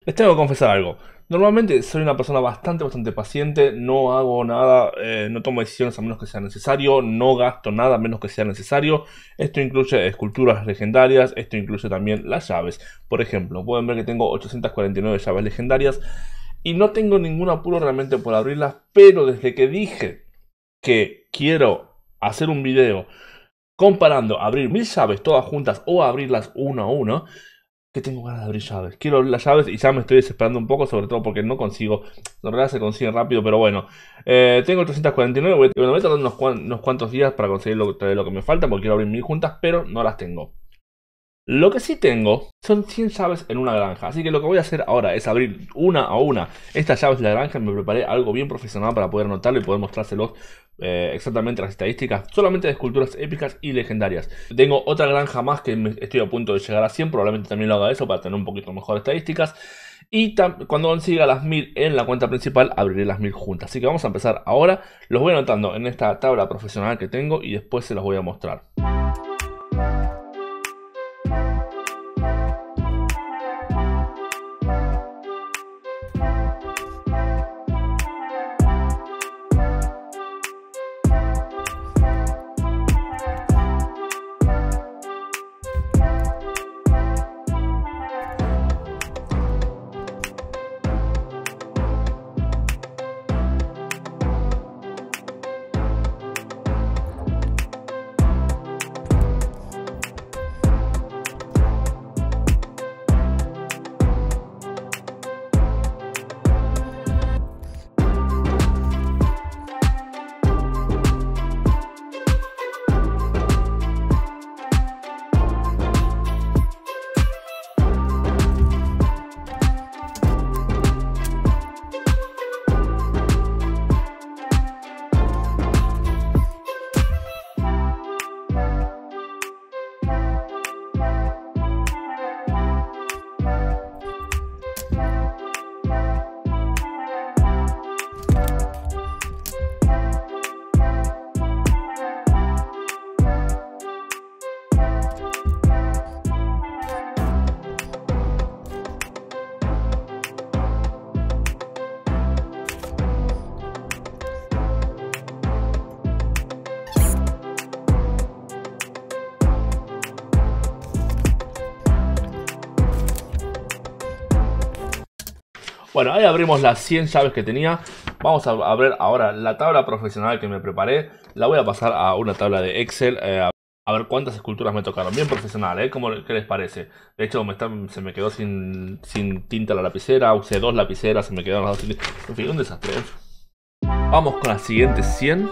Les tengo que confesar algo. Normalmente soy una persona bastante paciente, no hago nada, no tomo decisiones a menos que sea necesario, no gasto nada a menos que sea necesario. Esto incluye esculturas legendarias, esto incluye también las llaves. Por ejemplo, pueden ver que tengo 849 llaves legendarias y no tengo ningún apuro realmente por abrirlas, pero desde que dije que quiero hacer un video comparando abrir 1000 llaves todas juntas o abrirlas uno a uno, que tengo ganas de abrir llaves. Quiero abrir las llaves y ya me estoy desesperando un poco, sobre todo porque no consigo. En realidad se consigue rápido, pero bueno. Tengo 349, voy a tardar unos cuantos días para conseguir lo que me falta, porque quiero abrir 1000 juntas, pero no las tengo. Lo que sí tengo son 100 llaves en una granja, así que lo que voy a hacer ahora es abrir una a una estas llaves de la granja. Me preparé algo bien profesional para poder anotarlo y poder mostrárselos exactamente las estadísticas, solamente de esculturas épicas y legendarias. Tengo otra granja más que estoy a punto de llegar a 100, probablemente también lo haga eso para tener un poquito mejor estadísticas. Y cuando consiga las 1000 en la cuenta principal, abriré las 1000 juntas. Así que vamos a empezar ahora. Los voy anotando en esta tabla profesional que tengo y después se los voy a mostrar. Bueno, ahí abrimos las 100 llaves que tenía. Vamos a ver ahora la tabla profesional que me preparé. La voy a pasar a una tabla de Excel. A ver cuántas esculturas me tocaron. Bien profesional, ¿eh? ¿Qué les parece? De hecho, se me quedó sin tinta la lapicera. Usé 2 lapiceras, se me quedaron las 2 tintas. En fin, un desastre. Vamos con las siguientes 100.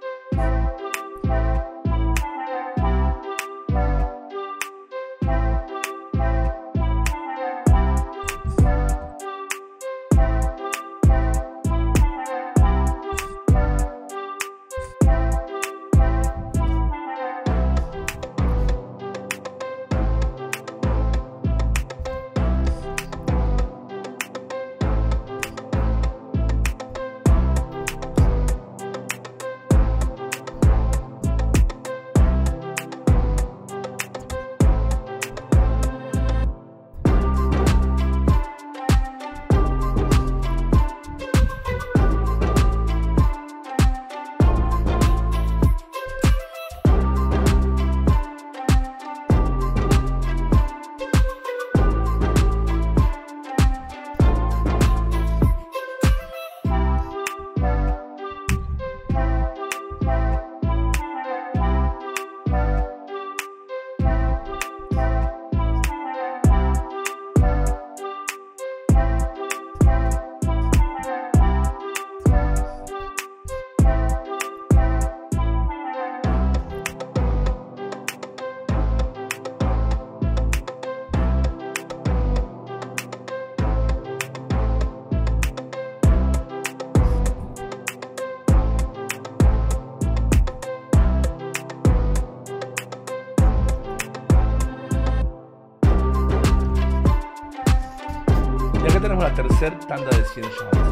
Y acá tenemos la tercera tanda de 100 llaves.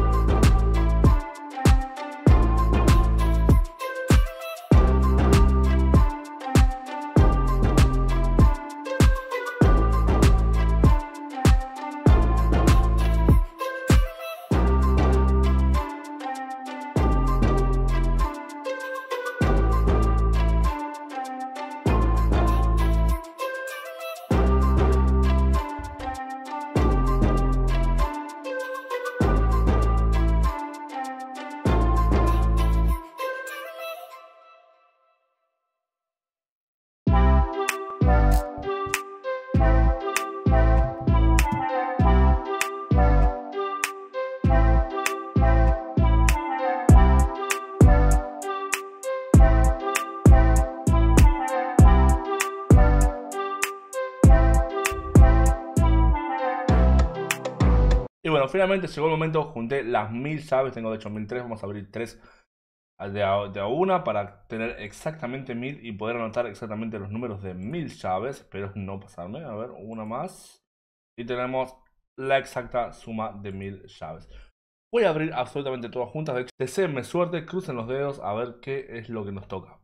Y bueno, finalmente llegó el momento, junté las 1000 llaves, tengo de hecho 1003, vamos a abrir 3 de a una para tener exactamente 1000 y poder anotar exactamente los números de 1000 llaves, pero no pasarme. A ver, una más. Y tenemos la exacta suma de 1000 llaves. Voy a abrir absolutamente todas juntas. De hecho, deseenme suerte, crucen los dedos a ver qué es lo que nos toca.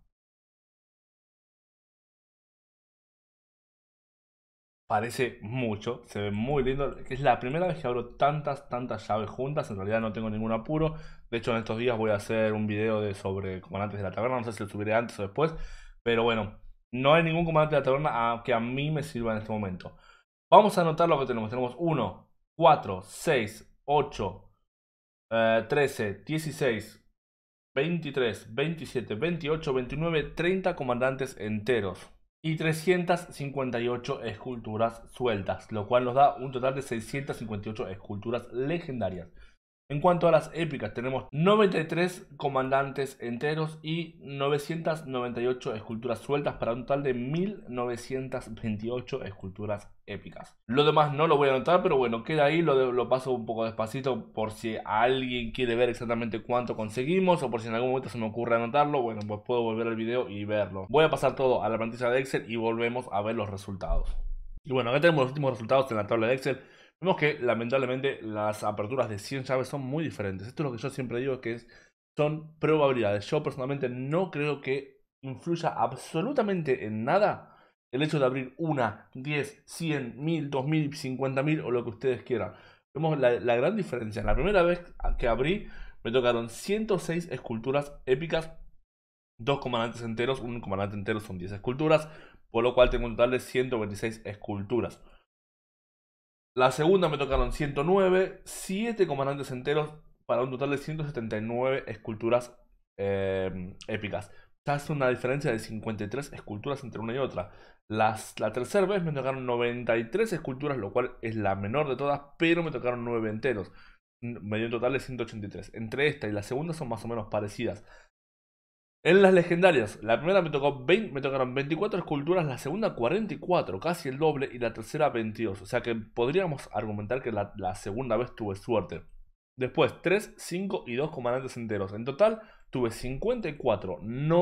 Parece mucho, se ve muy lindo. Es la primera vez que abro tantas llaves juntas. En realidad no tengo ningún apuro. De hecho, en estos días voy a hacer un video sobre comandantes de la taberna. No sé si lo subiré antes o después. Pero bueno, no hay ningún comandante de la taberna que a mí me sirva en este momento. Vamos a anotar lo que tenemos. Tenemos 1, 4, 6, 8, 13, 16, 23, 27, 28, 29, 30 comandantes enteros y 358 esculturas sueltas, lo cual nos da un total de 658 esculturas legendarias. En cuanto a las épicas, tenemos 93 comandantes enteros y 998 esculturas sueltas para un total de 1928 esculturas épicas. Lo demás no lo voy a anotar, pero bueno, queda ahí, lo paso un poco despacito por si alguien quiere ver exactamente cuánto conseguimos o por si en algún momento se me ocurre anotarlo, bueno, pues puedo volver al video y verlo. Voy a pasar todo a la plantilla de Excel y volvemos a ver los resultados. Y bueno, acá tenemos los últimos resultados en la tabla de Excel. Vemos que lamentablemente las aperturas de 100 llaves son muy diferentes. Esto es lo que yo siempre digo que son probabilidades. Yo personalmente no creo que influya absolutamente en nada el hecho de abrir una, 10, 100, 1000, 2000, 50.000 o lo que ustedes quieran. Vemos la gran diferencia. La primera vez que abrí me tocaron 106 esculturas épicas, 2 comandantes enteros, un comandante entero son 10 esculturas, por lo cual tengo un total de 126 esculturas. La segunda me tocaron 109, 7 comandantes enteros para un total de 179 esculturas épicas. Ya es una diferencia de 53 esculturas entre una y otra. La tercera vez me tocaron 93 esculturas, lo cual es la menor de todas, pero me tocaron 9 enteros. Me dio un total de 183. Entre esta y la segunda son más o menos parecidas. En las legendarias, la primera me tocaron 24 esculturas, la segunda 44, casi el doble, y la tercera 22. O sea que podríamos argumentar que la segunda vez tuve suerte. Después 3, 5 y 2 comandantes enteros. En total tuve 54,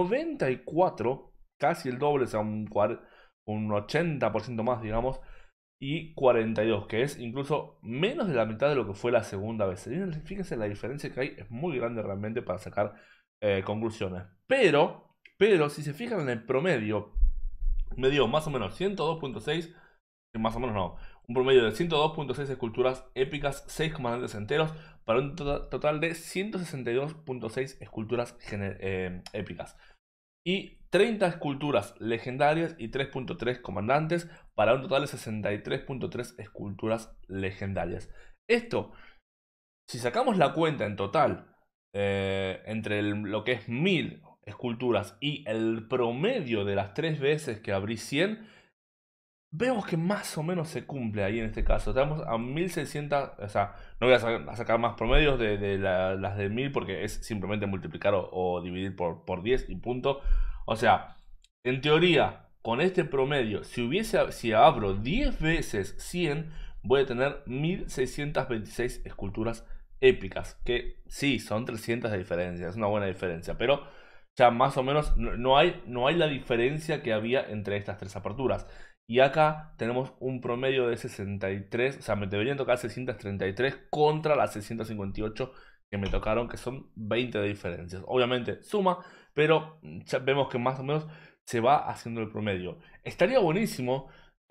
94, casi el doble, o sea un 80% más, digamos, y 42, que es incluso menos de la mitad de lo que fue la segunda vez. Fíjense la diferencia que hay, es muy grande realmente para sacar conclusiones. Pero, si se fijan en el promedio, me dio más o menos 102.6, más o menos no, un promedio de 102.6 esculturas épicas, 6 comandantes enteros, para un total de 162.6 esculturas épicas. Y 30 esculturas legendarias y 3.3 comandantes, para un total de 63.3 esculturas legendarias. Esto, si sacamos la cuenta en total, entre lo que es 1000 esculturas y el promedio de las 3 veces que abrí 100, vemos que más o menos se cumple ahí en este caso. Estamos a 1600, o sea, no voy a sacar más promedios de las de 1000 porque es simplemente multiplicar o dividir por 10 y punto. O sea, en teoría, con este promedio, si abro 10 veces 100, voy a tener 1626 esculturas épicas. Que sí, son 300 de diferencia, es una buena diferencia, pero ya más o menos no hay la diferencia que había entre estas tres aperturas. Y acá tenemos un promedio de 63, o sea, me deberían tocar 633 contra las 658 que me tocaron, que son 20 de diferencias. Obviamente suma, pero ya vemos que más o menos se va haciendo el promedio. Estaría buenísimo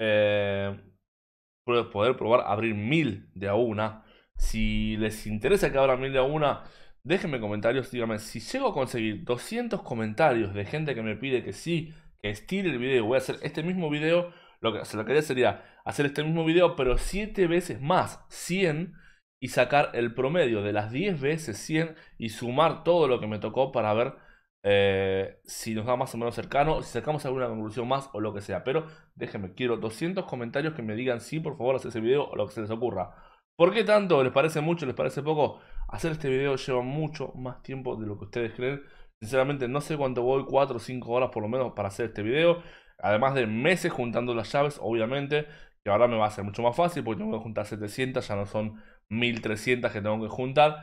poder probar abrir 1000 de a una. Si les interesa que abra 1000 de a una, déjenme comentarios, díganme si llego a conseguir 200 comentarios de gente que me pide que sí, que estire el video. Voy a hacer este mismo video. Lo que haría sería hacer este mismo video, pero 7 veces más, 100, y sacar el promedio de las 10 veces 100 y sumar todo lo que me tocó para ver si nos da más o menos cercano, si sacamos alguna conclusión más o lo que sea. Pero déjenme, quiero 200 comentarios que me digan sí, por favor, hacer ese video o lo que se les ocurra. ¿Por qué tanto? ¿Les parece mucho? ¿Les parece poco? Hacer este video lleva mucho más tiempo de lo que ustedes creen. Sinceramente no sé cuánto voy, 4 o 5 horas por lo menos para hacer este video. Además de meses juntando las llaves, obviamente, que ahora me va a ser mucho más fácil porque tengo que juntar 700, ya no son 1300 que tengo que juntar.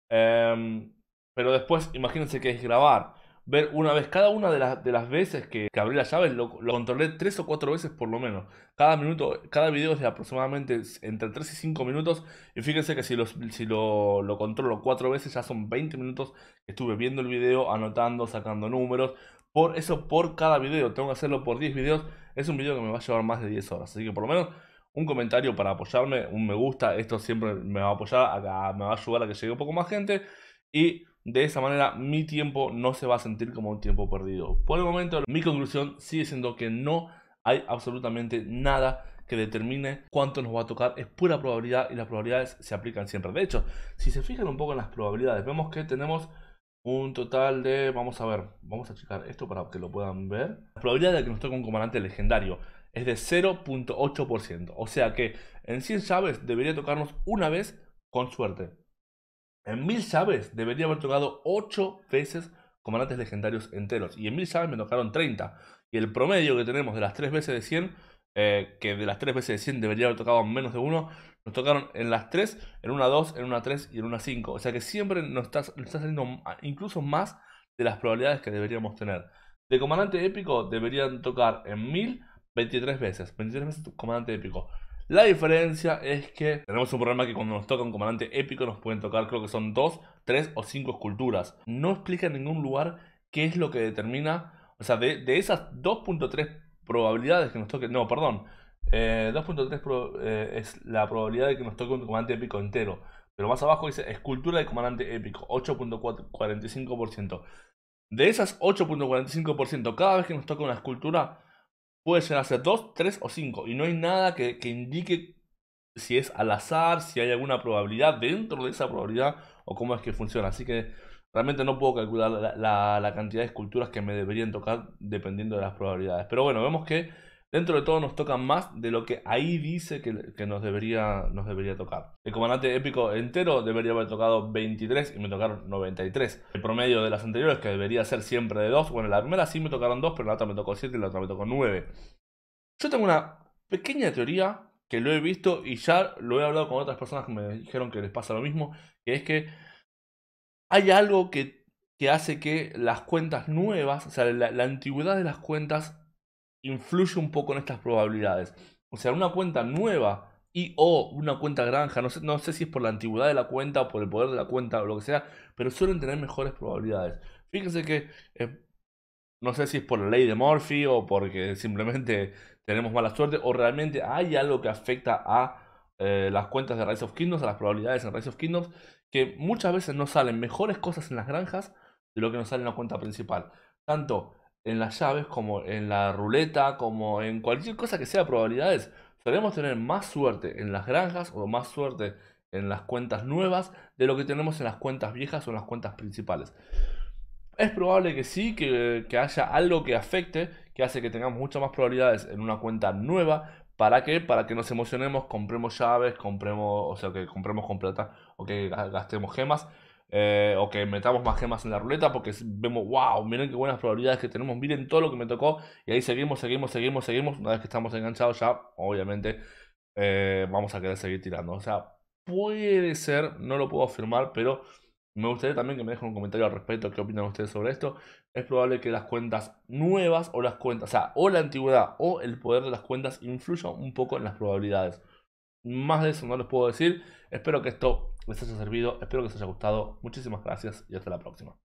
Pero después, imagínense que es grabar. Ver una vez, cada una de las veces que abrí las llaves, lo controlé 3 o 4 veces por lo menos. Cada minuto, cada video es de aproximadamente entre 3 y 5 minutos. Y fíjense que si lo controlo 4 veces, ya son 20 minutos que estuve viendo el video, anotando, sacando números. Por eso, por cada video, tengo que hacerlo por 10 videos. Es un video que me va a llevar más de 10 horas. Así que por lo menos un comentario para apoyarme, un me gusta. Esto siempre me va a apoyar, me va a ayudar a que llegue un poco más gente. Y de esa manera mi tiempo no se va a sentir como un tiempo perdido. Por el momento, mi conclusión sigue siendo que no hay absolutamente nada que determine cuánto nos va a tocar. Es pura probabilidad y las probabilidades se aplican siempre. De hecho, si se fijan un poco en las probabilidades, vemos que tenemos un total de, vamos a ver, vamos a checar esto para que lo puedan ver. La probabilidad de que nos toque un comandante legendario es de 0.8%. O sea que en 100 llaves debería tocarnos una vez con suerte. En 1000 llaves debería haber tocado 8 veces comandantes legendarios enteros. Y en 1000 llaves me tocaron 30. Y el promedio que tenemos de las 3 veces de 100, que de las 3 veces de 100 debería haber tocado menos de 1, nos tocaron en las 3, en una 2, en una 3 y en una 5. O sea que siempre nos está saliendo incluso más de las probabilidades que deberíamos tener. De comandante épico deberían tocar en 1000 23 veces. 23 veces comandante épico. La diferencia es que tenemos un problema que cuando nos toca un comandante épico nos pueden tocar, creo que son 2, 3 o 5 esculturas. No explica en ningún lugar qué es lo que determina, o sea, de esas 2.3 probabilidades que nos toque, no, perdón, 2.3 es la probabilidad de que nos toque un comandante épico entero. Pero más abajo dice escultura de comandante épico, 8.45%. De esas 8.45%, cada vez que nos toca una escultura, puede llegar a ser 2, 3 o 5. Y no hay nada que indique si es al azar, si hay alguna probabilidad dentro de esa probabilidad o cómo es que funciona. Así que realmente no puedo calcular la cantidad de esculturas que me deberían tocar dependiendo de las probabilidades. Pero bueno, vemos que dentro de todo nos toca más de lo que ahí dice que nos debería tocar. El comandante épico entero debería haber tocado 23 y me tocaron 93. El promedio de las anteriores, que debería ser siempre de 2. Bueno, la primera sí me tocaron 2, pero la otra me tocó 7 y la otra me tocó 9. Yo tengo una pequeña teoría que lo he visto y ya lo he hablado con otras personas que me dijeron que les pasa lo mismo, que es que hay algo que hace que las cuentas nuevas, o sea, la antigüedad de las cuentas influye un poco en estas probabilidades. O sea, una cuenta nueva y o una cuenta granja, no sé si es por la antigüedad de la cuenta o por el poder de la cuenta o lo que sea, pero suelen tener mejores probabilidades. Fíjense que no sé si es por la ley de Murphy o porque simplemente tenemos mala suerte o realmente hay algo que afecta a las cuentas de Rise of Kingdoms, a las probabilidades en Rise of Kingdoms, que muchas veces nos salen mejores cosas en las granjas de lo que nos sale en la cuenta principal. Tanto en las llaves como en la ruleta, como en cualquier cosa que sea probabilidades, solemos tener más suerte en las granjas o más suerte en las cuentas nuevas de lo que tenemos en las cuentas viejas o en las cuentas principales. Es probable que sí, que haya algo que afecte, que hace que tengamos muchas más probabilidades en una cuenta nueva. ¿Para qué? Para que nos emocionemos, compremos llaves, o sea, que compremos con plata o que gastemos gemas. O que metamos más gemas en la ruleta porque vemos, wow, miren qué buenas probabilidades que tenemos, miren todo lo que me tocó. Y ahí seguimos. Una vez que estamos enganchados ya, obviamente, vamos a querer seguir tirando. O sea, puede ser, no lo puedo afirmar, pero me gustaría también que me dejen un comentario al respecto, qué opinan ustedes sobre esto. Es probable que las cuentas nuevas o las cuentas, o sea, o la antigüedad o el poder de las cuentas influyan un poco en las probabilidades. Más de eso no les puedo decir. Espero que esto les haya servido, espero que les haya gustado. Muchísimas gracias y hasta la próxima.